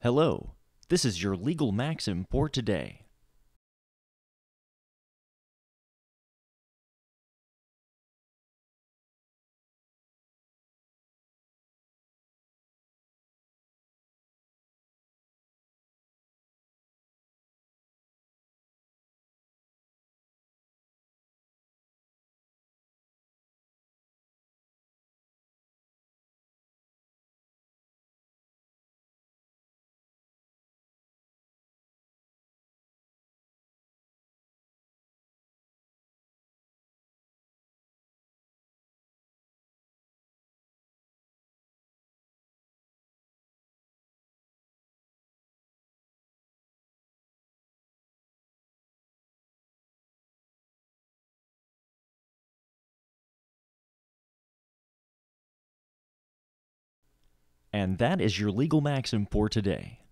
Hello, this is your legal maxim for today. And that is your legal maxim for today.